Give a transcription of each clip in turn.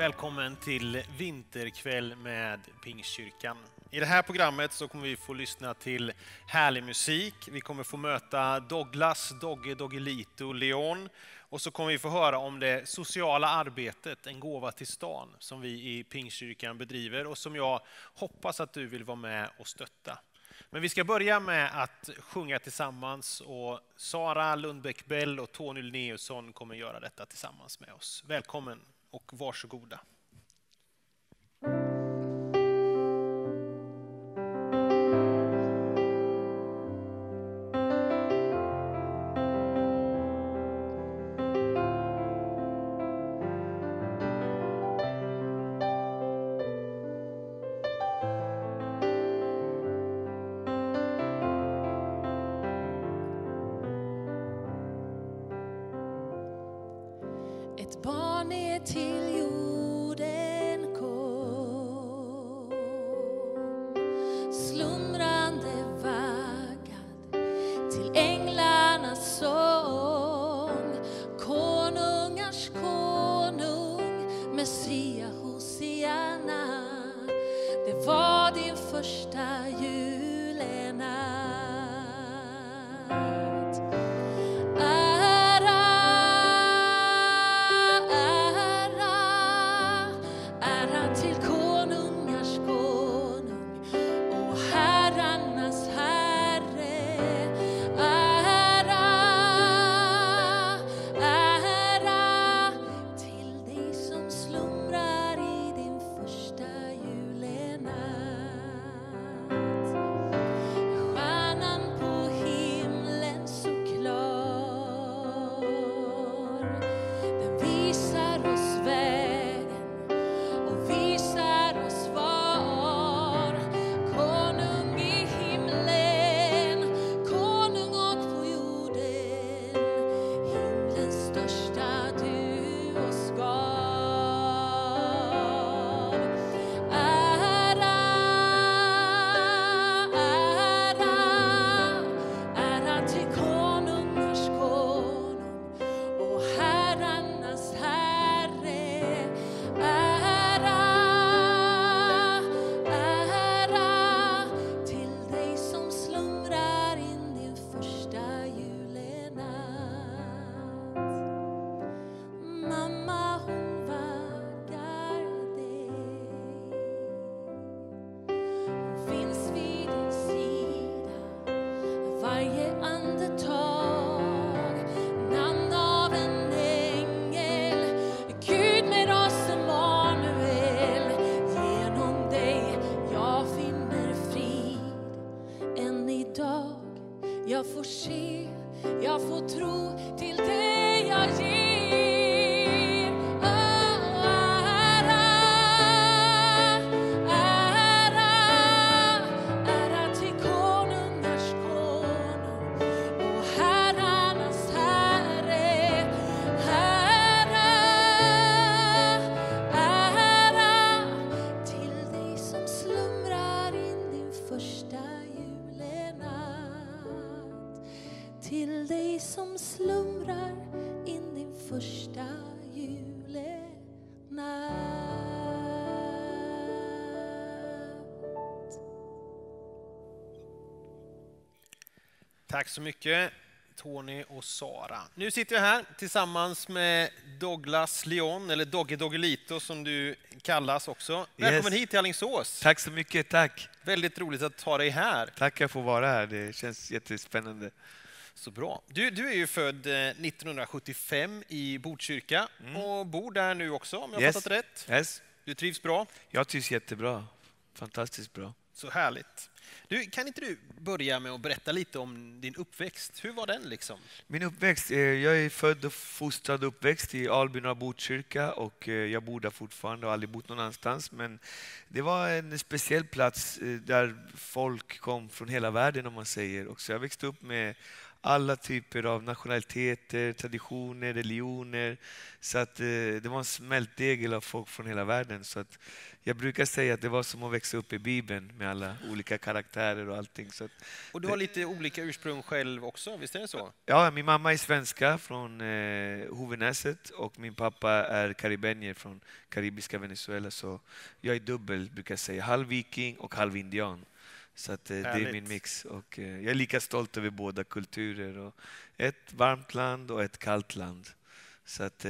Välkommen till Vinterkväll med Pingstkyrkan. I det här programmet så kommer vi få lyssna till härlig musik. Vi kommer få möta Douglas, Dogge Doggelito, Leon. Och så kommer vi få höra om det sociala arbetet, en gåva till stan, som vi i Pingstkyrkan bedriver och som jag hoppas att du vill vara med och stötta. Men vi ska börja med att sjunga tillsammans och Sara Lundbäck-Bell och Tony Linnaeusson kommer göra detta tillsammans med oss. Välkommen och varsågoda. Ett barn ner till jorden kom, slumrande vaggad till änglarnas sång. Konungars konung, Messia Hosianna, det var din första julenatt. Jag får se, jag får tro till det jag ger. Ära, ära, ära till konungars konung och herrarnas herre. Ära, ära till dig som slumrar in din första till dig som slumrar in din första julenatt. Tack så mycket Tony och Sara. Nu sitter jag här tillsammans med Douglas Leon, eller Dogge Doggelito som du kallas också. Välkommen hit till Alingsås. Tack så mycket, tack. Väldigt roligt att ta dig här. Tack att få vara här, det känns jättespännande. Så bra. Du är ju född 1975 i Botkyrka och bor där nu också, om jag har fattat rätt. Yes. Du trivs bra? Jag trivs jättebra. Fantastiskt bra. Så härligt. Du, kan inte du börja med att berätta lite om din uppväxt? Hur var den liksom? Min uppväxt, jag är född och fostrad och uppväxt i Alby norra Botkyrka och jag bor där fortfarande och aldrig bott någon annanstans. Men det var en speciell plats där folk kom från hela världen om man säger. Och så jag växte upp med alla typer av nationaliteter, traditioner, religioner. Så att det var en smältdegel av folk från hela världen. Så att jag brukar säga att det var som att växa upp i Bibeln med alla olika karaktärer och allting. Så att, Och du har lite olika ursprung själv också, visst är det så? ja, min mamma är svenska från Hovenäset och min pappa är karibenier från karibiska Venezuela. Så jag är dubbel, brukar jag säga. Halv viking och halv indian. Så att, det är Härligt. min mix. Och, jag är lika stolt över båda kulturer. Och ett varmt land och ett kallt land. Så att,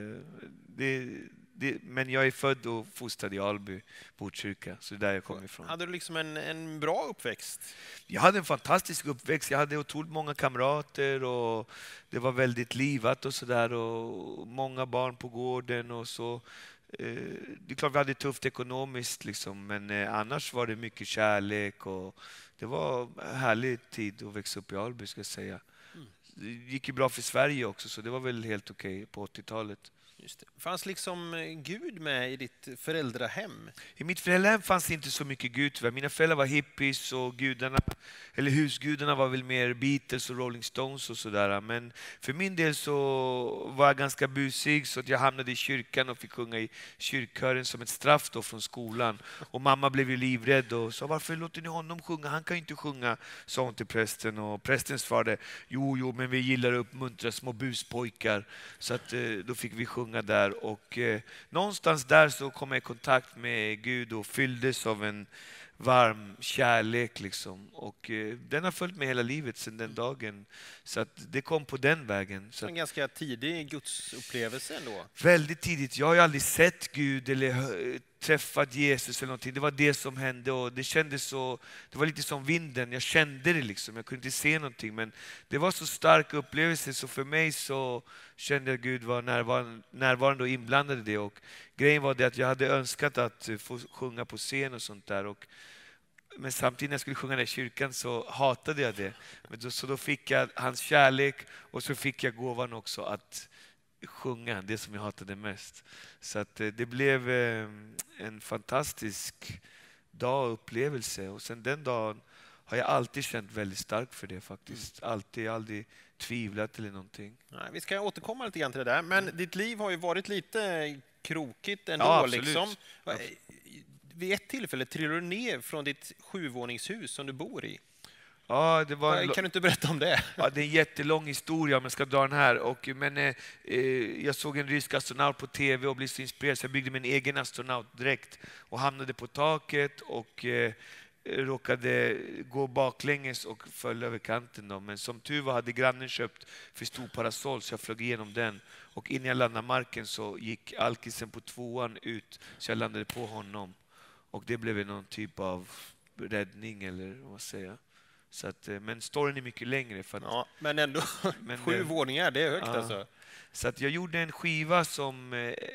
men jag är född och fostrad i Alby, Botkyrka. Så det är där jag kommer ifrån. Hade du liksom en bra uppväxt? Jag hade en fantastisk uppväxt. Jag hade otroligt många kamrater och det var väldigt livat och sådär. Och många barn på gården och så. Det är klart vi hade det tufft ekonomiskt liksom, men annars var det mycket kärlek och det var en härlig tid att växa upp i Alby, ska jag säga. Det gick ju bra för Sverige också, så det var väl helt okej på 80-talet. Just det. Fanns liksom Gud med i ditt föräldrahem? I mitt föräldrahem fanns det inte så mycket Gud tyvärr. Mina föräldrar var hippies och gudarna, eller husgudarna var väl mer Beatles och Rolling Stones och sådär. Men för min del så var jag ganska busig så att jag hamnade i kyrkan och fick sjunga i kyrkkören som ett straff då från skolan. Och mamma blev ju livrädd och sa, varför låter ni honom sjunga? Han kan ju inte sjunga, sa hon till prästen. Och prästen svarade, jo, men vi gillar att uppmuntra små buspojkar. Så att då fick vi sjunga där och någonstans där så kom jag i kontakt med Gud och fylldes av en varm kärlek liksom. Och den har följt mig hela livet sedan den dagen. Så att det kom på den vägen. Så En ganska tidig gudsupplevelse ändå. väldigt tidigt. Jag har ju aldrig sett Gud eller träffat Jesus eller någonting. Det var det som hände och det kändes så, det var lite som vinden. Jag kände det liksom. Jag kunde inte se någonting, men det var så stark upplevelse så för mig så kände jag att Gud var närvarande och inblandad i det. Och grejen var det att jag hade önskat att få sjunga på scen och sånt där. Men samtidigt när jag skulle sjunga där i kyrkan så hatade jag det. Så då fick jag hans kärlek och så fick jag gåvan också att sjunga det som jag hatade mest. Så att det blev en fantastisk dag och upplevelse. Och sen den dagen har jag alltid känt väldigt starkt för det faktiskt. Aldrig tvivlat eller någonting. Nej, vi ska återkomma lite grann till det där, men ditt liv har ju varit lite krokigt ändå. Ja, absolut. Liksom. Vid ett tillfälle trillade du ner från ditt 7-våningshus som du bor i. Ja, det var Kan du inte berätta om det? Ja, det är en jättelång historia om jag ska dra den här. Men jag såg en rysk astronaut på TV och blev så inspirerad så jag byggde min egen astronautdräkt och hamnade på taket och råkade gå baklänges och föll över kanten. Då. Men som tur var hade grannen köpt för stor parasoll så jag flög igenom den. Och innan jag landade marken så gick alkisen på 2:an ut så jag landade på honom. Och det blev någon typ av räddning eller vad man säger. Så att, men storyn är mycket längre. För att, Ja, men ändå, 7 våningar, det är högt alltså. Så att jag gjorde en skiva som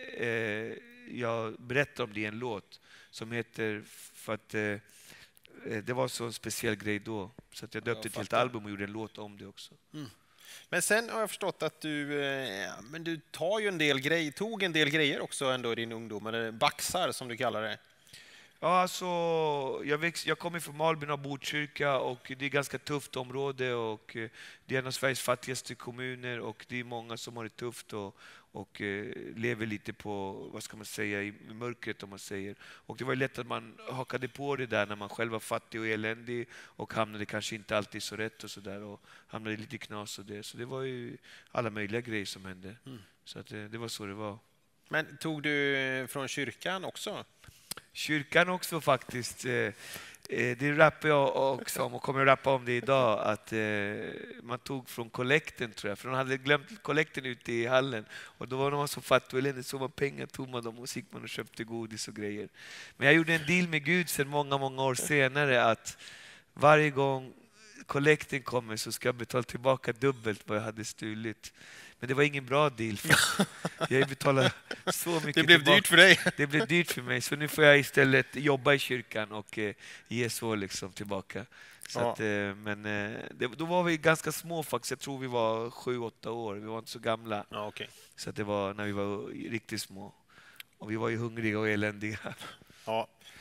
jag berättar om det i en låt som heter, för att det var så en speciell grej då. Så att jag döpte ett helt album och gjorde en låt om det också. Mm. Men sen har jag förstått att du tar ju tog en del grejer också ändå i din ungdom, eller baxar som du kallar det. Ja, alltså, jag kommer från Malbyn och Botkyrka och det är ett ganska tufft område och det är en av Sveriges fattigaste kommuner och det är många som har det tufft och lever lite på, vad ska man säga, i mörkret om man säger. Och det var ju lätt att man hakade på det där när man själv var fattig och eländig och hamnade kanske inte alltid så rätt och sådär och hamnade lite knas och det. Så det var ju alla möjliga grejer som hände. Så att det var så det var. Men tog du från kyrkan också? Kyrkan också faktiskt. Det rappar jag också om och kommer att rappa om det idag. Att man tog från kollekten tror jag. För de hade glömt kollekten ute i hallen. Och då var de så fattiga och eländiga så var pengar tog man dem och så gick man och köpte godis och grejer. Men jag gjorde en deal med Gud sedan många år senare att varje gång kollekten kommer så ska jag betala tillbaka dubbelt vad jag hade stulit. Men det var ingen bra deal. Jag betalade så mycket. Det blev tillbaka. dyrt för dig. Det blev dyrt för mig. Så nu får jag istället jobba i kyrkan och ge så liksom tillbaka. Så Ja. att, då var vi ganska små faktiskt. Jag tror vi var 7-8 år. Vi var inte så gamla. Ja, okay. Så att det var när vi var riktigt små. Och vi var ju hungriga och eländiga. Ja.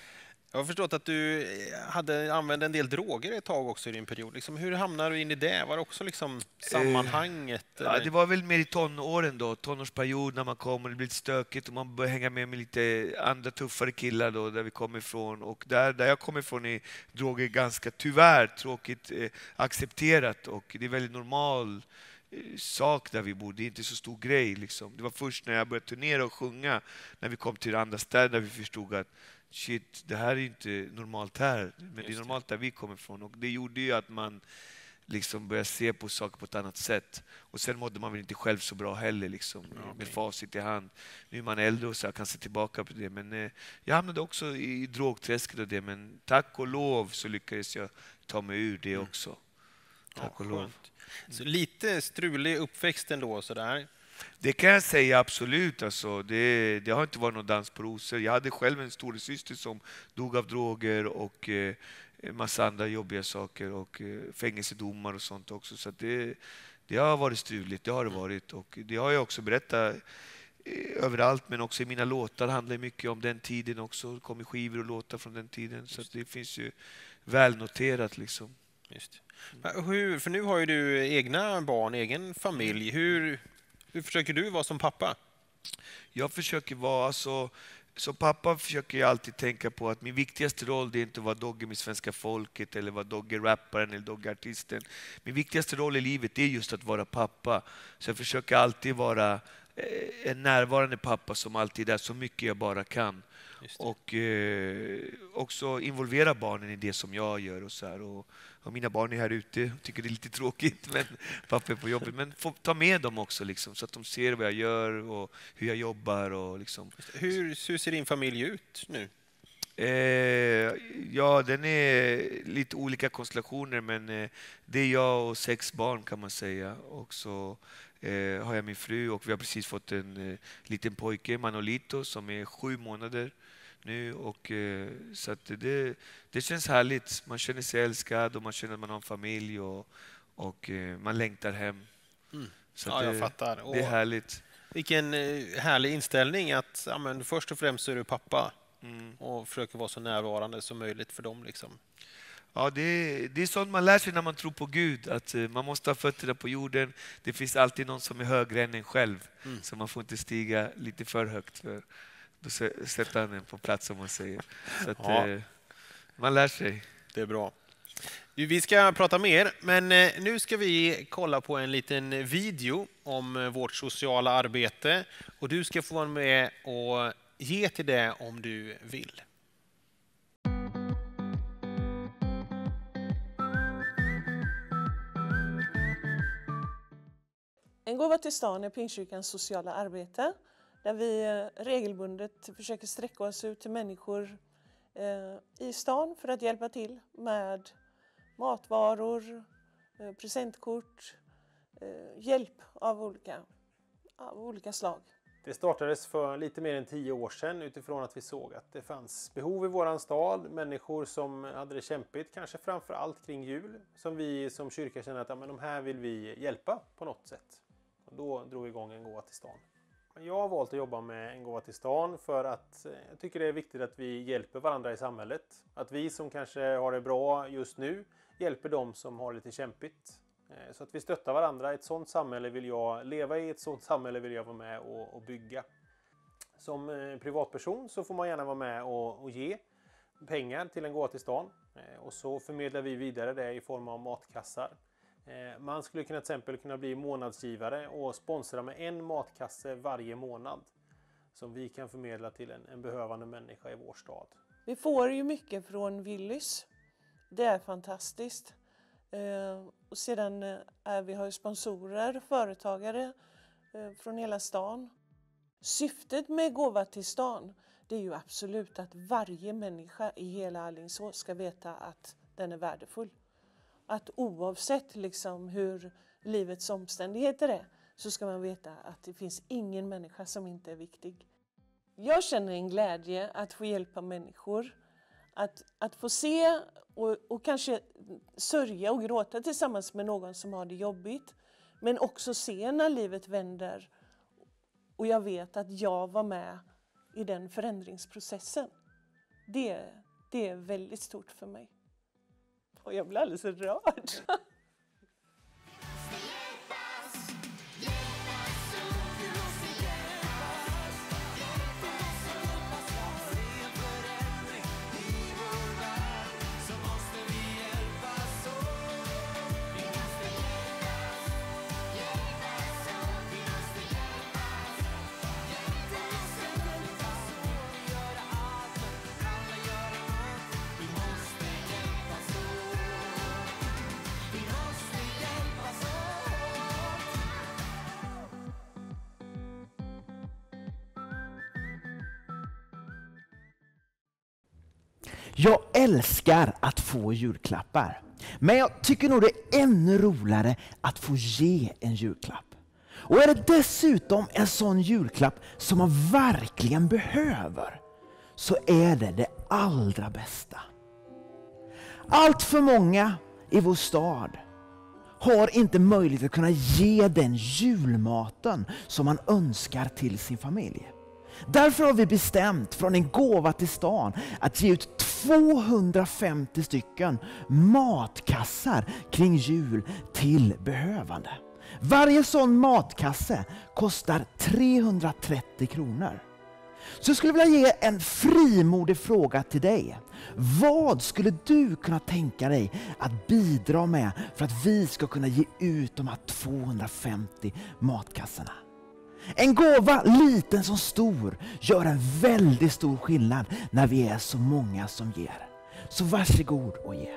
Jag har förstått att du använde en del droger ett tag också i din period. Liksom, hur hamnade du in i det? Var det också liksom sammanhanget? Ja, eller? det var väl mer i tonåren då, tonårsperiod när man kom och det blev lite stökigt och man började hänga med lite andra tuffare killar då, där vi kommer ifrån. Och där jag kommer ifrån är droger ganska, tyvärr, tråkigt accepterat och det är väldigt normal sak där vi bor. Det är inte så stor grej liksom. Det var först när jag började turnera och sjunga, när vi kom till andra städer, där vi förstod att shit, det här är inte normalt här, men det är normalt där vi kommer ifrån. Och det gjorde ju att man liksom började se på saker på ett annat sätt. Och sen mådde man väl inte själv så bra heller liksom, med facit i hand. Nu är man äldre och så jag kan se tillbaka på det. Men jag hamnade också i drogträsket och det, men tack och lov så lyckades jag ta mig ur det också. Tack och lov. Skönt. Så lite strulig uppväxt ändå sådär. Det kan jag säga absolut. Alltså. Det har inte varit någon dans på rosor. Jag hade själv en storasyster som dog av droger och en massa andra jobbiga saker och fängelsedomar och sånt också. Så att det har varit struligt, det har det varit. Och det har jag också berättat överallt, men också i mina låtar handlar mycket om den tiden också. Det kommer skivor och låtar från den tiden. Så att det finns ju välnoterat liksom. Just. För nu har ju du egna barn, egen familj. Hur försöker du vara som pappa? Jag försöker vara, alltså, som pappa försöker jag alltid tänka på att min viktigaste roll, det är inte att vara Dogge med svenska folket eller vara Dogge-rapparen eller Dogge-artisten. Min viktigaste roll i livet är just att vara pappa. Så jag försöker alltid vara en närvarande pappa som alltid är så mycket jag bara kan. Och också involvera barnen i det som jag gör och så här. Och mina barn är här ute, tycker det är lite tråkigt, men pappa är på jobbet. Men få ta med dem också liksom, så att de ser vad jag gör och hur jag jobbar. Och liksom. Hur ser din familj ut nu? Ja, den är lite olika konstellationer, men det är jag och 6 barn kan man säga. Och så har jag min fru och vi har precis fått en liten pojke, Manolito, som är 7 månader nu. Och, så att det känns härligt. Man känner sig älskad och man känner att man har en familj och man längtar hem. Så ja, jag fattar. Det är härligt. Vilken härlig inställning att först och främst så är du pappa och försöker vara så närvarande som möjligt för dem. Liksom. Ja, det är sånt man lär sig när man tror på Gud, att man måste ha fötterna på jorden. Det finns alltid någon som är högre än en själv, så man får inte stiga lite för högt, för då sätter han en på plats, som man säger. Så att, man lär sig. Det är bra. Vi ska prata mer, men nu ska vi kolla på en liten video om vårt sociala arbete och du ska få vara med och ge till det om du vill. En gåva till stan är Pingstkyrkans sociala arbete, där vi regelbundet försöker sträcka oss ut till människor i stan för att hjälpa till med matvaror, presentkort, hjälp av olika slag. Det startades för lite mer än 10 år sedan utifrån att vi såg att det fanns behov i våran stad, människor som hade det kämpigt, kanske framför allt kring jul, som vi som kyrka känner att de här vill vi hjälpa på något sätt. Och då drog vi igång En gåva till stan. Jag har valt att jobba med En gåva till stan för att jag tycker det är viktigt att vi hjälper varandra i samhället. Att vi som kanske har det bra just nu hjälper dem som har lite kämpigt. Så att vi stöttar varandra. Ett sådant samhälle vill jag leva i, ett sådant samhälle vill jag vara med och bygga. Som privatperson så får man gärna vara med och ge pengar till En gåva till stan. Och så förmedlar vi vidare det i form av matkassar. Man skulle till exempel kunna bli månadsgivare och sponsra med en matkasse varje månad. Som vi kan förmedla till en behövande människa i vår stad. Vi får ju mycket från Willys. Det är fantastiskt. Och sedan vi har ju sponsorer, företagare från hela stan. Syftet med gåva till stan, det är ju absolut att varje människa i hela Alingsås ska veta att den är värdefull. Att oavsett liksom hur livets omständigheter är, så ska man veta att det finns ingen människa som inte är viktig. Jag känner en glädje att få hjälpa människor. Att få se och kanske sörja och gråta tillsammans med någon som har det jobbigt. Men också se när livet vänder. Och jag vet att jag var med i den förändringsprocessen. Det Det är väldigt stort för mig. Och jag blir alldeles rörd. Jag älskar att få julklappar. Men jag tycker nog det är ännu roligare att få ge en julklapp. Och är det dessutom en sån julklapp som man verkligen behöver, så är det allra bästa. Allt för många i vår stad har inte möjlighet att kunna ge den julmaten som man önskar till sin familj. Därför har vi bestämt från en gåva till stan att ge ut 250 stycken matkassar kring jul till behövande. Varje sån matkasse kostar 330 kronor. Så jag skulle vilja ge en frimodig fråga till dig. Vad skulle du kunna tänka dig att bidra med för att vi ska kunna ge ut de här 250 matkassarna? En gåva, liten som stor, gör en väldigt stor skillnad när vi är så många som ger. Så varsågod och ge.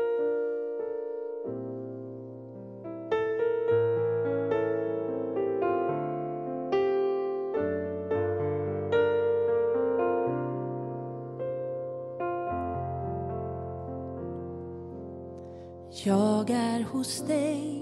Jag är hos dig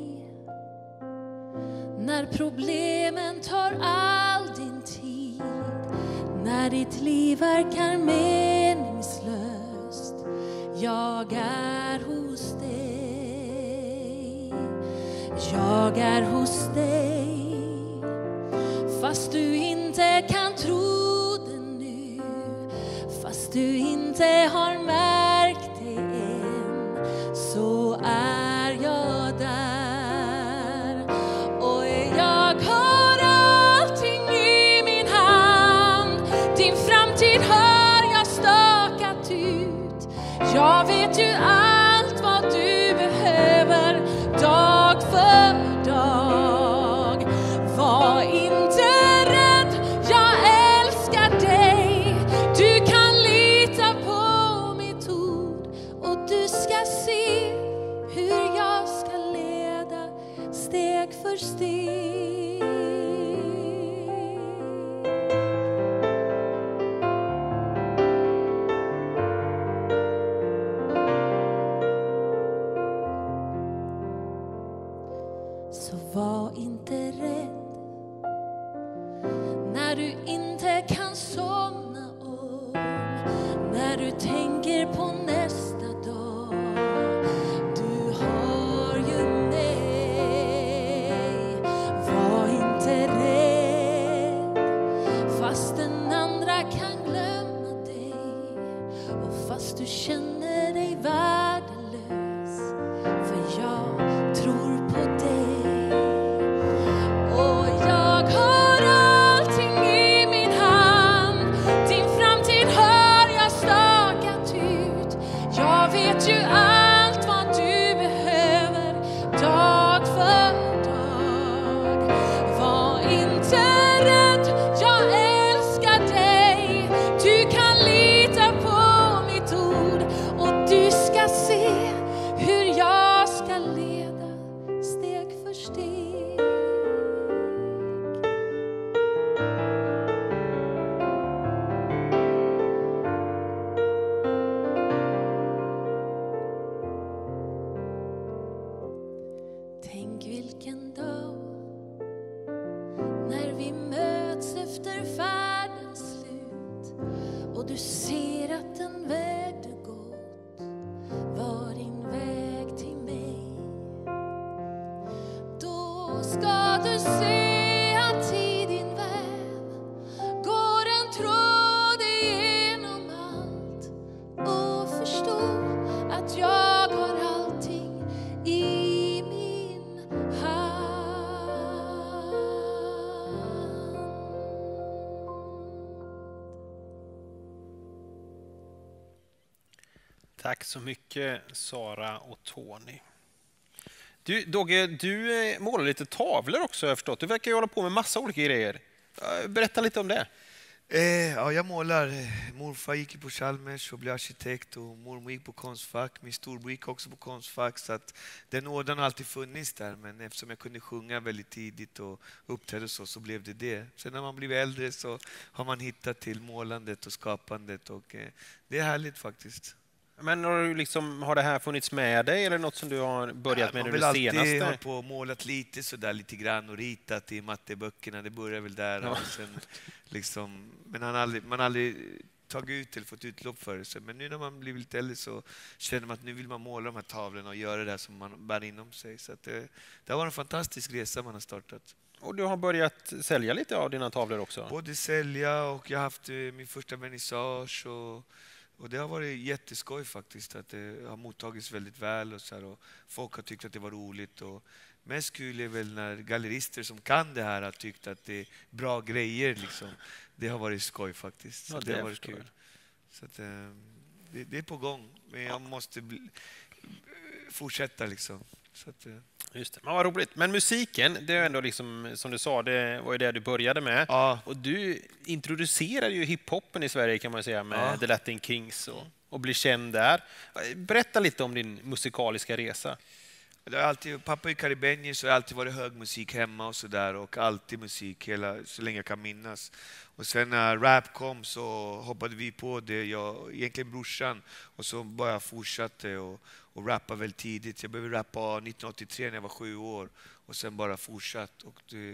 när problemen tar all din tid, när ditt liv verkar meningslöst. Jag är hos dig. Jag är hos dig fast du inte kan tro det nu, fast du inte har märkt det än, så är jag där. Och jag har allting i min hand, din framtid har jag stakat ut. Jag vet ju allt vad du behöver dag för dag. Var inte rädd, jag älskar dig. Du kan lita på mitt ord och du ska se hur jag ska leda steg för steg. Så var inte rädd när du inte kan somna om, när du tänker på nästa dag. Du har ju mig. Var inte rädd fast den andra kan glömma dig, och fast du känner dig värdelös, för jag tror på dig. Och jag har allting i min hand, din framtid har jag stakat ut. Jag vet ju allt vad du behöver dag för dag. Var inte rädd, jag älskar dig. Du kan lita på mitt ord och du ska se hur jag ska leda steg för steg. Tänk vilken dag när vi möts efter färdens slut och du ser att den väg du gått var din väg till mig. Då ska du se att i din väv går en tråd igenom allt och Tack så mycket Sara och Tony. Du, Dogge, du målar lite tavlor också har jag förstått. Du verkar ju hålla på med massa olika grejer. Berätta lite om det. Ja, jag målar. Morfar gick på Chalmers och blev arkitekt och mormor gick på Konstfack. Min storbror gick också på Konstfack. Så att den ådran har alltid funnits där. Men eftersom jag kunde sjunga väldigt tidigt och uppträda så blev det det. Sen när man blir äldre så har man hittat till målandet och skapandet. Och det är härligt faktiskt. Men har det här funnits med dig eller något som du har börjat med nu det senaste? Jag har alltid hållit på och målat lite grann och ritat i matteböckerna. Det börjar väl där. Och sen, men man har aldrig tagit ut eller fått utlopp för det. Men nu när man blir lite äldre så känner man att nu vill man måla de här tavlorna och göra det som man bär inom sig. Så att det har varit en fantastisk resa man har startat. Och du har börjat sälja lite av dina tavlor också? Både sälja och jag har haft min första vernissage och det har varit jätteskoj faktiskt, att det har mottagits väldigt väl och folk har tyckt att det var roligt. Och mest kul är väl när gallerister som kan det här har tyckt att det är bra grejer. Liksom. Det har varit skoj faktiskt. Så det har varit kul. Så att, det är på gång, men jag måste fortsätta liksom. Så att, just det. Men vad roligt. Men musiken, det är ändå liksom, som du sa, det var ju det du började med. Ja. Och du introducerade ju hiphopen i Sverige kan man säga med The Latin Kings och blir känd där. Berätta lite om din musikaliska resa. Pappa är karibenier så har alltid varit hög musik hemma och sådär och alltid musik så länge jag kan minnas. Och sen när rap kom så hoppade vi på det, egentligen brorsan, och så bara fortsatte och rappa väldigt tidigt. Jag började rappa 1983 när jag var 7 år och sen bara fortsatt.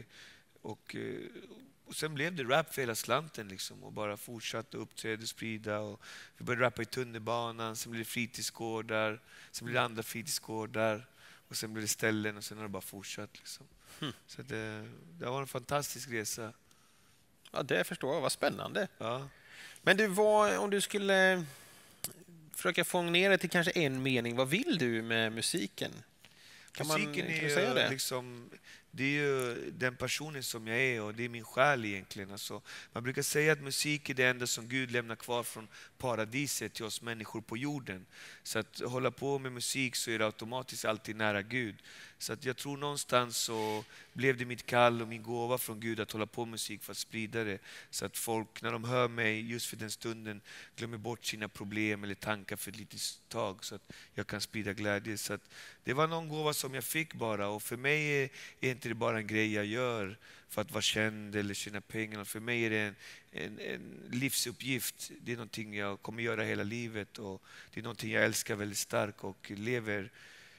Och sen blev det rap för hela slanten liksom, och bara fortsatte uppträda och sprida. Och vi började rappa i tunnelbanan, sen blev det fritidsgårdar, sen blev det andra fritidsgårdar. Och sen blev det ställen och sen har det bara fortsatt. Liksom. Så det var en fantastisk resa. Ja, det förstår jag. Vad spännande. Ja. Men du, om du skulle försöka fånga ner det till kanske en mening, vad vill du med musiken? Musiken är ju liksom, det är ju den personen som jag är och det är min själ egentligen. Alltså, man brukar säga att musik är det enda som Gud lämnar kvar från paradiset till oss människor på jorden. Så att hålla på med musik så är det automatiskt alltid nära Gud. Så att jag tror någonstans så blev det mitt kall och min gåva från Gud att hålla på med musik för att sprida det. Så att folk, när de hör mig just för den stunden, glömmer bort sina problem eller tankar för ett litet tag så att jag kan sprida glädje. Så att det var någon gåva som jag fick bara, och för mig är inte det bara en grej jag gör för att vara känd eller tjäna pengar. För mig är det en livsuppgift. Det är någonting jag kommer göra hela livet och det är någonting jag älskar väldigt starkt och lever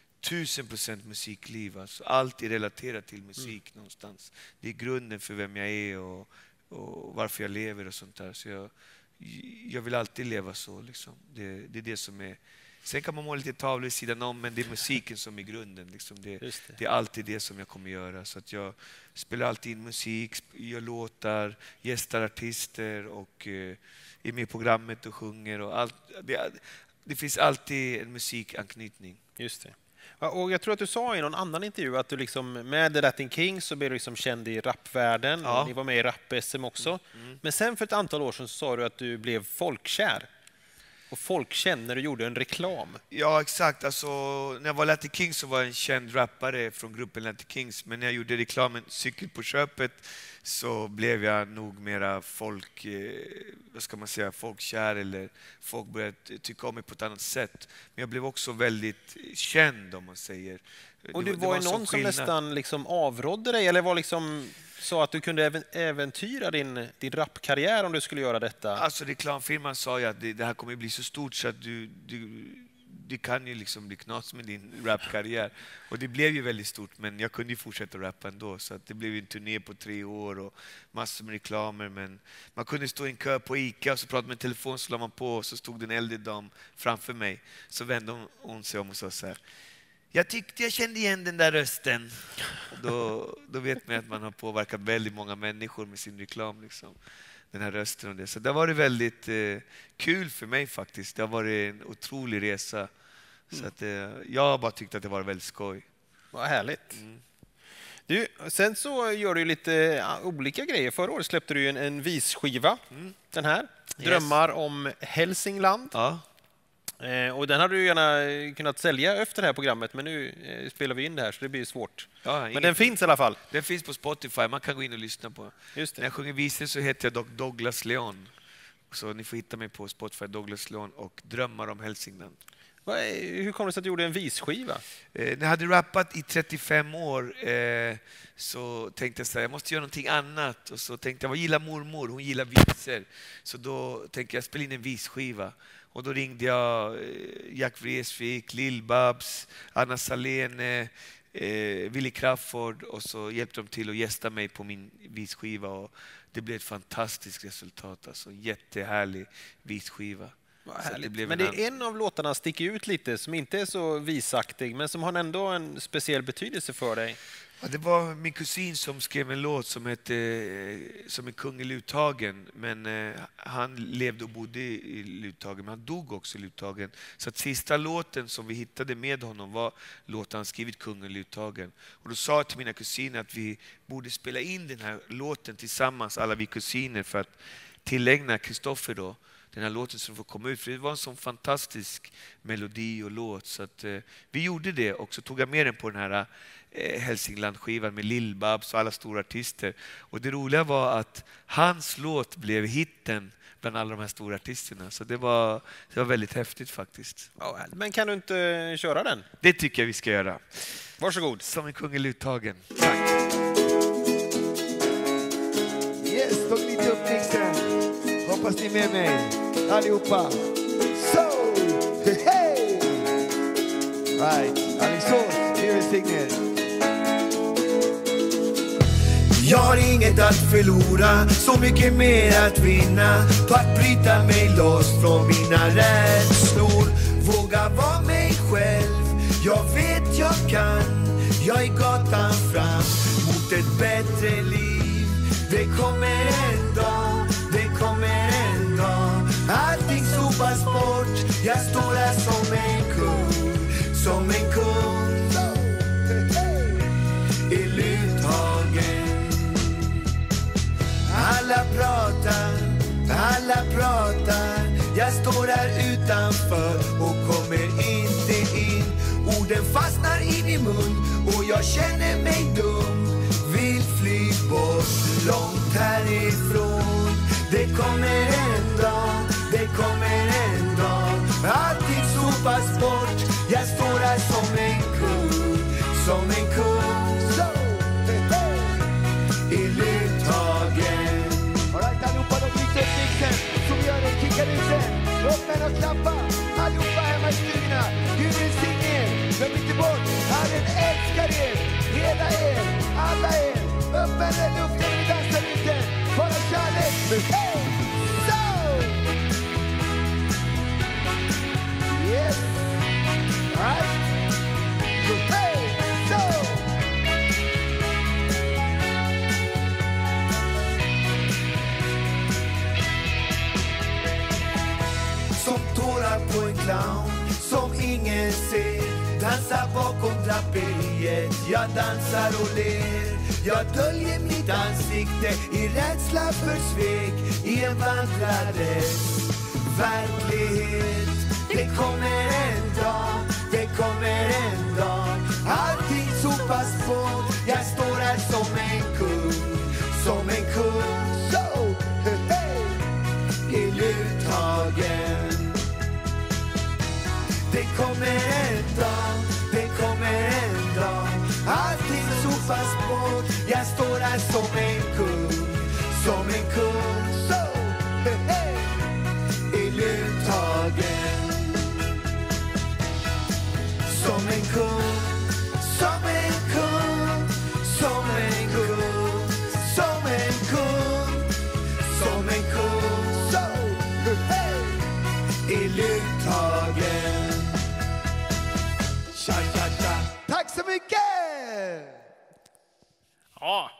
1000% musikliv. Alltså allt är relaterat till musik någonstans. Det är grunden för vem jag är och varför jag lever och sånt där. Så jag vill alltid leva så. Liksom. Det är det som är. Sen kan man måla lite tavlor i sidan om, men det är musiken som är grunden. Liksom. Det är alltid det som jag kommer göra. Så att jag spelar alltid in musik, gör låtar, gästar artister och är med i programmet och sjunger. Och allt. Det finns alltid en musikanknytning. Just det. Och jag tror att du sa i någon annan intervju att du liksom, med The Latin Kings så blev du liksom känd i rapvärlden. Ja. Ni var med i rap-SM också. Men sen för ett antal år sedan så sa du att du blev folkkär. Och folk känner du gjorde en reklam. Ja, exakt. Alltså, när jag var Latin Kings så var jag en känd rappare från gruppen Latin Kings. Men när jag gjorde reklamen Cykel på köpet så blev jag nog mera folkkär, eller folk började tycka om mig på ett annat sätt. Men jag blev också väldigt känd, om man säger. Och det var ju någon som nästan liksom avrådde dig, eller var liksom så att du kunde äventyra din rapkarriär om du skulle göra detta? Alltså reklamfirman sa ju att det här kommer bli så stort så att du kan ju liksom bli knas med din rapkarriär. Och det blev ju väldigt stort, men jag kunde ju fortsätta rappa ändå. Så att det blev en turné på 3 år och massor med reklamer. Men man kunde stå i en kö på Ica och så pratade med en telefon, så la man på och så stod det en äldre dam framför mig. Så vände hon sig om och sa så här: jag tyckte jag kände igen den där rösten. Då vet man att man har påverkat väldigt många människor med sin reklam. Liksom. Den här rösten och det. Så det har varit väldigt kul för mig faktiskt. Det har varit en otrolig resa. Så att, jag har bara tyckt att det var väldigt skoj. Vad härligt. Du, sen så gör du lite olika grejer. Förra året släppte du en visskiva. Den här. Drömmar om Hälsingland. Ja. Och den hade du gärna kunnat sälja efter det här programmet, men nu spelar vi in det här så det blir svårt. Ja, Men den finns i alla fall. Den finns på Spotify, man kan gå in och lyssna på. Just När det. jag sjunger visor så heter jag dock Douglas Leon. Så ni får hitta mig på Spotify, Douglas Leon och Drömmar om Hälsingland. Hur kom det sig att du gjorde en visskiva? När jag hade rappat i 35 år så tänkte jag så här, jag måste göra någonting annat. Och så tänkte jag, vad gillar mormor? Hon gillar visor. Så då tänkte jag spela in en visskiva. Och då ringde jag Jack Vreeswijk, Lill-Babs, Anna Salene, Willy Crawford och så hjälpte de till att gästa mig på min visskiva. Och det blev ett fantastiskt resultat, alltså jättehärlig visskiva. Men det är en av låtarna sticker ut lite, som inte är så visaktig, men som har ändå en speciell betydelse för dig. Ja, det var min kusin som skrev en låt som hette Som en kung i Luthagen, men han levde och bodde i Luthagen, men han dog också i Luthagen. Så att sista låten som vi hittade med honom var låten han skrivit, Kungen i Luthagen. Och då sa jag till mina kusiner att vi borde spela in den här låten tillsammans, alla vi kusiner, för att tillägna Kristoffer då den här låten som får komma ut. För det var en sån fantastisk melodi och låt. Så att, vi gjorde det, och så tog jag med den på den här Hälsingland-skivan med Lill-Babs och alla stora artister. Och det roliga var att hans låt blev hitten bland alla de här stora artisterna. Så det var väldigt häftigt faktiskt. Ja, men kan du inte köra den? Det tycker jag vi ska göra. Varsågod. Som en kung i Luthagen. Tack. Yes, tog lite upp mixen. Hoppas ni är med mig allihopa. So, hey! Right, Alingsås, Kevin Signer. Jag har inget att förlora, så mycket mer att vinna på att bryta mig loss från mina rädslor. Våga vara mig själv, jag vet jag kan. Jag är gatan fram mot ett bättre liv. Det kommer en dag, det kommer en dag. Allting sopas bort, jag står här som en kung. Som en kung i Luthagen. Alla pratar. Jag står här utanför och kommer inte in. Orden fastnar in i mun och jag känner mig dum. Vill fly bort, långt härifrån. Det kommer en dag, det kommer en dag. Allting sopas bort, jag står här som en kung. Som en kung, så, i Luthagen. Alright, allihopa, de byter upp mixen. Så vi gör det, kickar ut sen. Upp med och klappa. Allihopa hemma i stugorna. Gud välsigne er. Glöm inte bort, Herren älskar er. Hela er, alla er. Upp med den luften, vi dansar lite. Bara kärlek. Hey! So! Yes. Alright. Hey! So! Som tårar på en clown som ingen ser. Dansar bakom draperiet, jag dansar och ler. Jag döljer mitt ansikte i rädsla för svek. I en vandrares verklighet. Det kommer en dag, det kommer en dag. Allting sopas bort, jag står här som en kung. Som en kung, så, hey, i Luthagen. Det kommer en dag, det kommer en dag. Allting sopas bort, jag står här som en kung. Som en kung, så, hey, i Luthagen. Som en kung, som en kung. Som en kung, som en kung. Som en kung, så, hey, i Luthagen. Tja, tja, tja. Tack så mycket! Ja,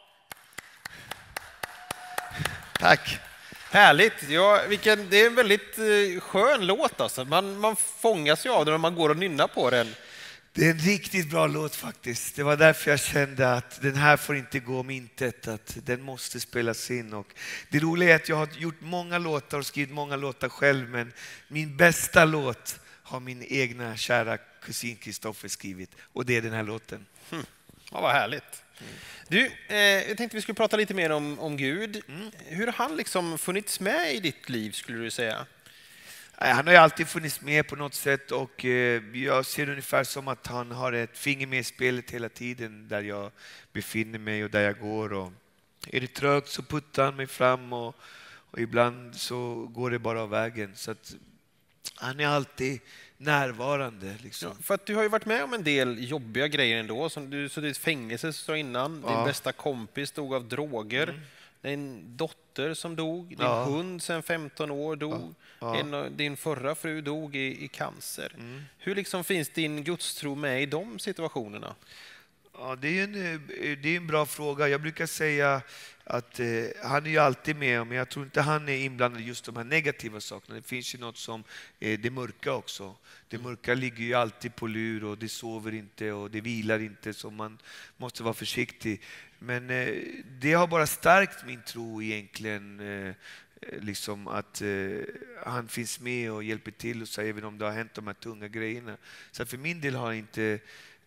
Tack. härligt. Ja, det är en väldigt skön låt. Alltså. Man fångas ju av den när man går och nynnar på den. Det är en riktigt bra låt faktiskt. Det var därför jag kände att den här får inte gå om intet, att den måste spelas in. Och det roliga är att jag har gjort många låtar och skrivit många låtar själv, men min bästa låt har min egna kära kusin Kristoffer skrivit. Och det är den här låten. Ja, vad härligt. Du, jag tänkte vi skulle prata lite mer om Gud. Hur har han liksom funnits med i ditt liv, skulle du säga? Han har ju alltid funnits med på något sätt och jag ser det ungefär som att han har ett finger med i spelet hela tiden där jag befinner mig och där jag går. Och är det trögt så puttar han mig fram och ibland så går det bara av vägen. Så att han är alltid närvarande. Liksom. Ja, för att du har ju varit med om en del jobbiga grejer ändå. Som du så i fängelse så innan. Din bästa kompis dog av droger. Din dotter som dog. Din hund sedan 15 år dog. Din förra fru dog i cancer. Hur liksom finns din gudstro med i de situationerna? Ja, det är en bra fråga. Jag brukar säga att han är ju alltid med, men jag tror inte han är inblandad i just de här negativa sakerna. Det finns ju något som det mörka också. Det mörka ligger ju alltid på lur och det sover inte och det vilar inte, så man måste vara försiktig. Men det har bara stärkt min tro egentligen, liksom att han finns med och hjälper till och så, även om det har hänt de här tunga grejerna. Så för min del har inte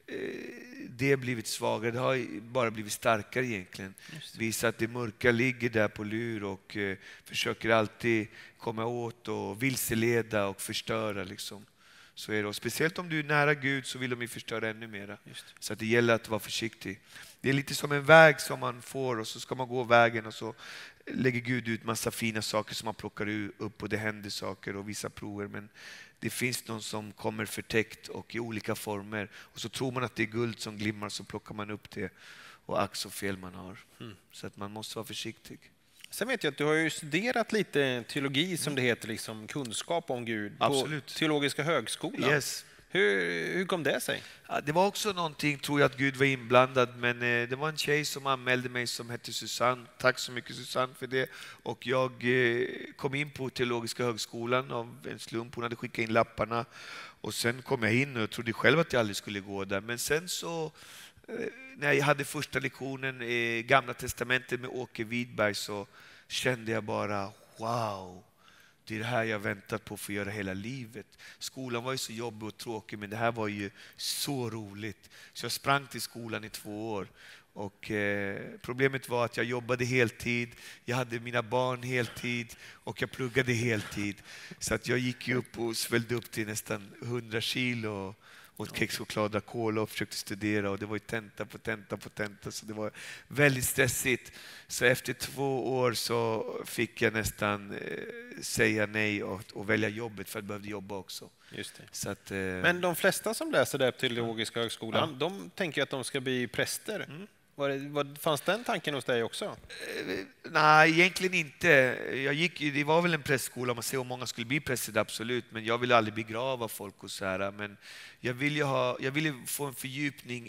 det blivit svagare, det har bara blivit starkare egentligen. Visa att det mörka ligger där på lur och försöker alltid komma åt och vilseleda och förstöra liksom. Så är det. Och speciellt om du är nära Gud så vill de ju förstöra ännu mera. Så att det gäller att vara försiktig. Det är lite som en väg som man får och så ska man gå vägen och så lägger Gud ut massa fina saker som man plockar upp och det händer saker och vissa prover. Men det finns någon som kommer förtäckt och i olika former. Och så tror man att det är guld som glimmar, så plockar man upp det. Och ack så fel man har. Så att man måste vara försiktig. Sen vet jag att du har ju studerat lite teologi, som det heter, liksom kunskap om Gud. Absolut. På Teologiska högskolan. Yes. Hur kom det sig? Ja, det var också någonting, tror jag, att Gud var inblandad. Men det var en tjej som anmälde mig som hette Susanne. Tack så mycket Susanne för det. Och jag kom in på Teologiska högskolan av en slump. Hon hade skickat in lapparna. Och sen kom jag in och jag trodde själv att jag aldrig skulle gå där. Men sen så, när jag hade första lektionen i Gamla testamentet med Åke Widberg, så kände jag bara wow. Det är det här jag väntat på för att göra hela livet. Skolan var ju så jobbig och tråkig, men det här var ju så roligt. Så jag sprang till skolan i 2 år. Och problemet var att jag jobbade heltid, jag hade mina barn heltid och jag pluggade heltid. Så att jag gick upp och svällde upp till nästan 100 kilo och kexchoklad och cola och försökte studera, och det var ju tenta på tenta, så det var väldigt stressigt. Så efter 2 år så fick jag nästan säga nej och välja jobbet, för jag behövde jobba också. Just det. Så att, men de flesta som läser där på Teologiska högskolan, de tänker att de ska bli präster. Fanns den tanken hos dig också? Nej, egentligen inte. Det var väl en prästskola, man ser om många skulle bli präster, absolut, men jag ville aldrig begrava folk och så här. Men jag ville få en fördjupning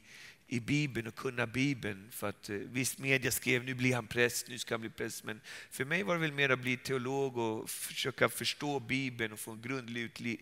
i Bibeln och kunna Bibeln, för att visst, media skrev nu blir han präst, nu ska han bli präst, men för mig var det väl mer att bli teolog och försöka förstå Bibeln och få en grundlig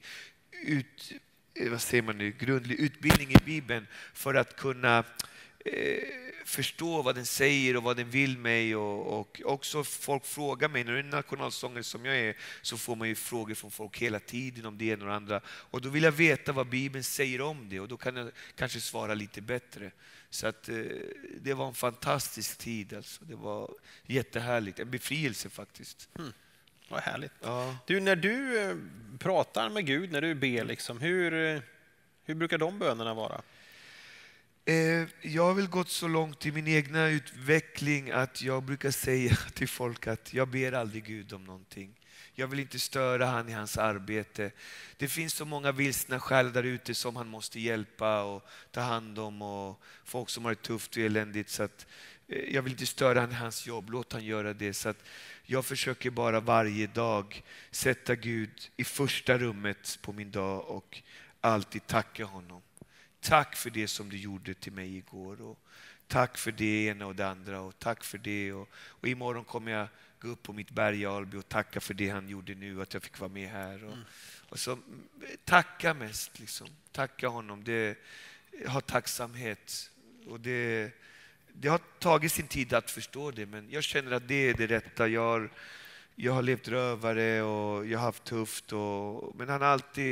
grundlig utbildning i Bibeln för att kunna förstå vad den säger och vad den vill mig. Och också folk frågar mig, när du är en nationalsångare som jag är, så får man ju frågor från folk hela tiden om det ena och det andra. Och då vill jag veta vad Bibeln säger om det, och då kan jag kanske svara lite bättre. Så att det var en fantastisk tid alltså. Det var jättehärligt, en befrielse faktiskt. Vad härligt. Ja. Du, när du pratar med Gud, när du ber, liksom, hur brukar de bönerna vara? Jag har väl gått så långt i min egna utveckling att jag brukar säga till folk att jag ber aldrig Gud om någonting. Jag vill inte störa han i hans arbete. Det finns så många vilsna själar där ute som han måste hjälpa och ta hand om, och folk som har det tufft och eländigt. Så att jag vill inte störa han i hans jobb, låt han göra det. Så att jag försöker bara varje dag sätta Gud i första rummet på min dag och alltid tacka honom. Tack för det som du gjorde till mig igår, och tack för det ena och det andra, och tack för det. Och imorgon kommer jag gå upp på mitt berg i Alby och tacka för det han gjorde nu, att jag fick vara med här. Och så tacka mest, liksom. Tacka honom. Det har tacksamhet. Och det har tagit sin tid att förstå det, men jag känner att det är det rätta. Jag har levt rövare och jag har haft tufft, men han har alltid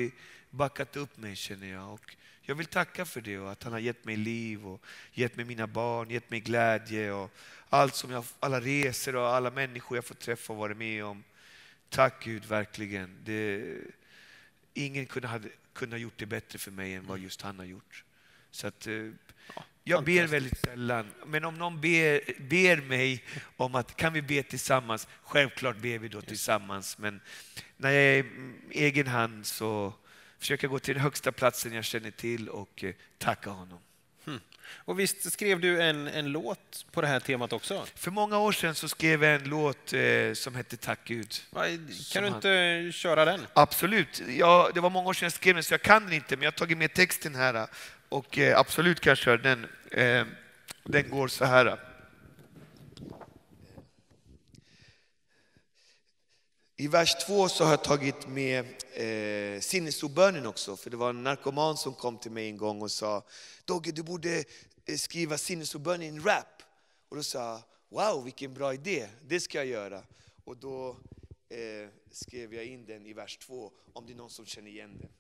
backat upp mig, känner jag. Och jag vill tacka för det och att han har gett mig liv och gett mig mina barn, gett mig glädje och allt som jag, alla resor och alla människor jag får träffa och vara med om. Tack Gud, verkligen. Ingen kunde ha gjort det bättre för mig än vad just han har gjort. Så att, jag ber väldigt sällan, men om någon ber mig om att kan vi be tillsammans, självklart ber vi då tillsammans. Men när jag är i egen hand så försöker jag gå till den högsta platsen jag känner till och tacka honom. Och visst skrev du en låt på det här temat också? För många år sedan så skrev jag en låt som hette Tack Gud. Kan du inte köra den? Absolut. Ja, det var många år sedan jag skrev den så jag kan den inte, men jag har tagit med texten här. Och absolut kan jag köra den. Den går så här. I vers 2 så har jag tagit med sinnesrobönen också. För det var en narkoman som kom till mig en gång och sa: Dogge, du borde skriva sinnesrobön i en rap. Och då sa jag: wow, vilken bra idé, det ska jag göra. Och då skrev jag in den i vers 2, om det är någon som känner igen den.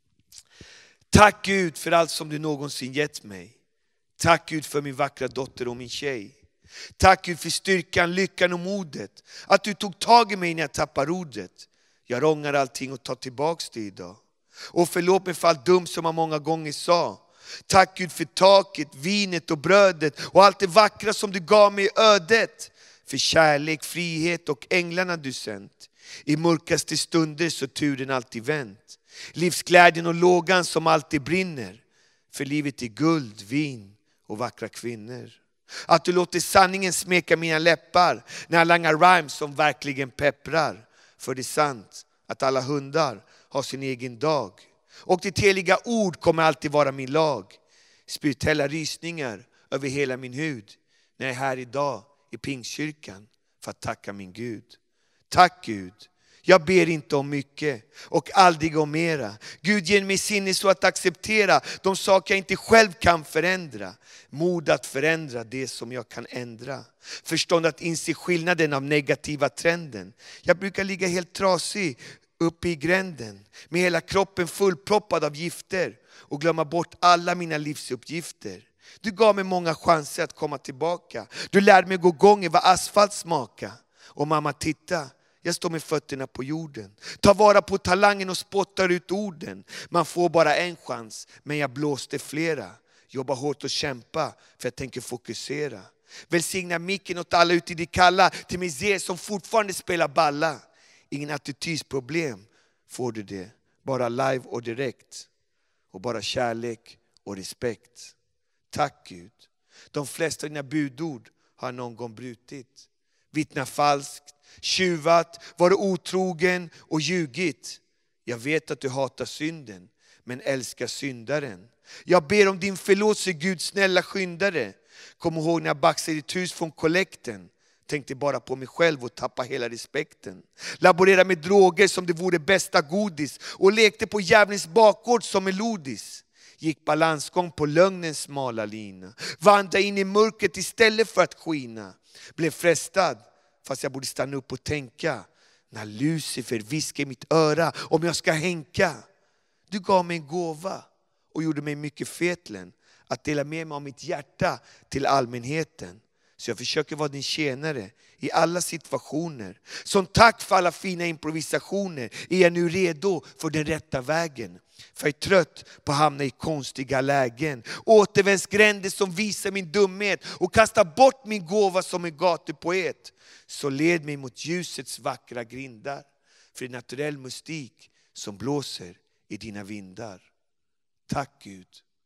Tack Gud för allt som du någonsin gett mig. Tack Gud för min vackra dotter och min tjej. Tack Gud för styrkan, lyckan och modet. Att du tog tag i mig när jag tappar rodret. Jag ångrar allting och tar tillbaks det idag. Och förlåt mig för allt dumt som jag många gånger sa. Tack Gud för taket, vinet och brödet och allt det vackra som du gav mig i ödet. För kärlek, frihet och änglarna du sänt. I mörkaste stunder så turen alltid vänt. Livsglädjen och lågan som alltid brinner. För livet är guld, vin och vackra kvinnor. Att du låter sanningen smeka mina läppar när jag langar rhymes som verkligen pepprar. För det är sant att alla hundar har sin egen dag. Och ditt heliga ord kommer alltid vara min lag. Spirituella rysningar över hela min hud när jag är här idag i Pingstkyrkan för att tacka min Gud. Tack Gud. Jag ber inte om mycket och aldrig om mera. Gud ger mig sinne så att acceptera de saker jag inte själv kan förändra. Mod att förändra det som jag kan ändra. Förstånd att inse skillnaden av negativa trenden. Jag brukar ligga helt trasig uppe i gränden med hela kroppen fullproppad av gifter och glömma bort alla mina livsuppgifter. Du gav mig många chanser att komma tillbaka. Du lärde mig gå gånger vad asfalt smaka. Och mamma, titta. Jag står med fötterna på jorden. Ta vara på talangen och spottar ut orden. Man får bara en chans, men jag blåste flera. Jobba hårt och kämpa, för jag tänker fokusera. Välsigna micken åt alla ute i det kalla. Till misär som fortfarande spelar balla. Ingen attitydsproblem får du det. Bara live och direkt. Och bara kärlek och respekt. Tack Gud. De flesta av dina budord har någon gång brutit. Vittna falskt. Tjuvat, varit otrogen och ljugit. Jag vet att du hatar synden, men älskar syndaren. Jag ber om din förlåtelse, Gud snälla skyndare. Kom ihåg när jag baxade ditt hus från kollekten. Tänkte bara på mig själv och tappa hela respekten. Laborera med droger som det vore bästa godis. Och lekte på djävulens bakgård som melodis. Gick balansgång på lögnens smala lina. Vandra in i mörkret istället för att skina. Blev frestad. Fast jag borde stanna upp och tänka. När Lucifer viskar i mitt öra om jag ska hänka. Du gav mig en gåva och gjorde mig mycket fetlen. Att dela med mig av mitt hjärta till allmänheten. Så jag försöker vara din tjänare i alla situationer. Som tack för alla fina improvisationer är jag nu redo för den rätta vägen. För jag är trött på att hamna i konstiga lägen. Återvändsgränder som visar min dumhet och kastar bort min gåva som en gatupoet. Så led mig mot ljusets vackra grindar. För det är naturell mystik som blåser i dina vindar. Tack Gud.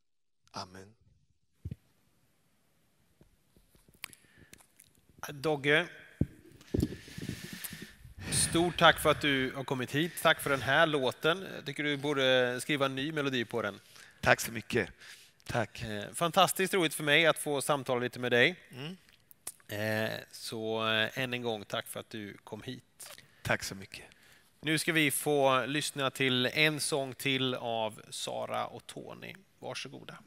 Amen. Dogge, stort tack för att du har kommit hit. Tack för den här låten. Jag tycker du borde skriva en ny melodi på den. Tack så mycket. Tack. Fantastiskt roligt för mig att få samtala lite med dig. Så än en gång tack för att du kom hit. Tack så mycket. Nu ska vi få lyssna till en sång till av Sara och Tony. Varsågoda.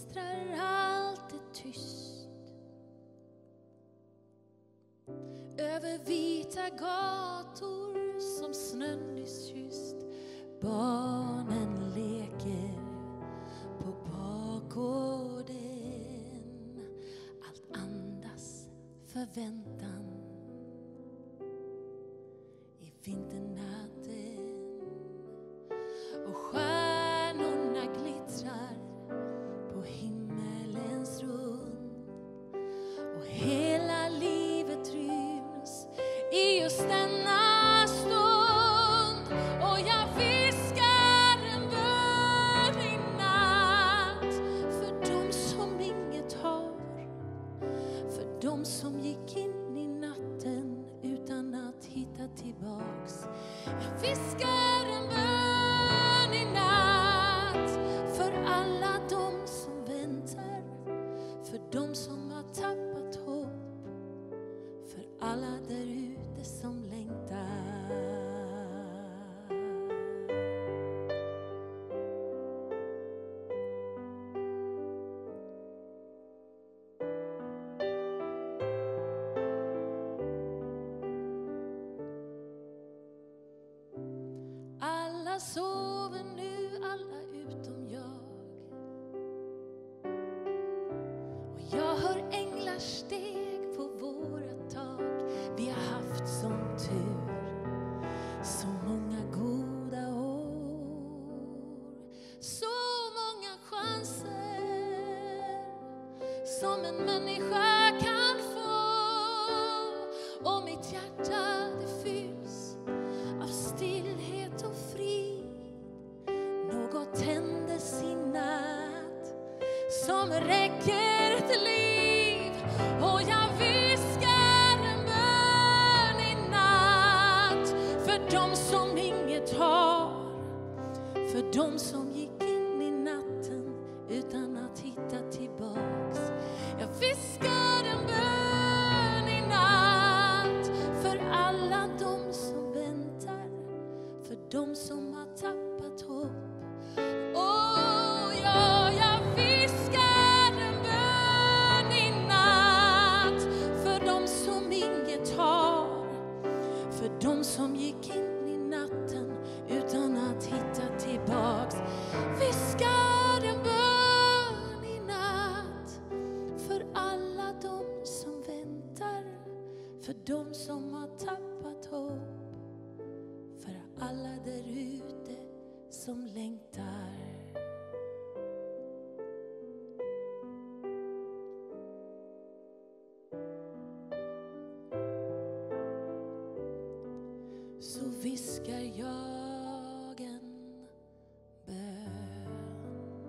gnistrar, allt är tyst. Över vita gator som snön nyss kysst. Barnen leker på bakgården. Allt andas förväntan i vinternatten. Och stjärnorna glittrar på himmelens rund. Och hela livet ryms i just denna stund. Och jag viskar en bön i natt för de som inget har. För de som gick in i natten utan att hitta tillbaks. Jag viskar en bön i natt för alla de som väntar. För de som har tappat hopp. För alla där ute som längtar. Alla sover nu, alla utom jag. Och jag hör änglars steg på våra tak. Vi har haft sån tur, så många goda år. Så många chanser som en människa kan få. Och mitt hjärta det fylls av stillhet och frid. Något tändes i natt som räcker till liv. Och jag viskar en bön i natt för de som inget har. För de som gick in i natten utan att hitta tillbaks. Jag viskar en bön i natt för alla de som väntar. För de som har tappat hopp. Jag viskar en bön i natt för de som inget har. För de som gick in i natten utan att hitta tillbaks. Viskar en bön i natt för alla de som väntar. För de som har tappat hopp. För alla där ute som längtar. Så viskar jag en bön.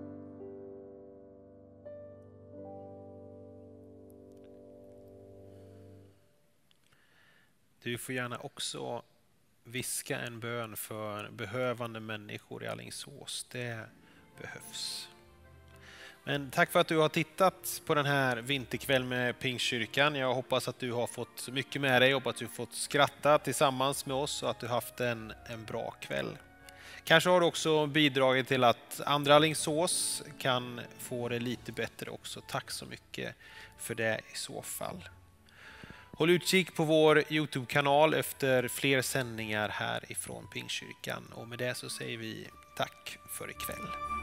Du får gärna också viska en bön för behövande människor i Alingsås. Det behövs. Men tack för att du har tittat på den här vinterkväll med Pingstkyrkan. Jag hoppas att du har fått mycket med dig. Jag hoppas att du har fått skratta tillsammans med oss och att du har haft en bra kväll. Kanske har du också bidragit till att andra Alingsås kan få det lite bättre också. Tack så mycket för det i så fall. Håll utkik på vår YouTube-kanal efter fler sändningar här ifrån Pingstkyrkan. Och med det så säger vi tack för ikväll.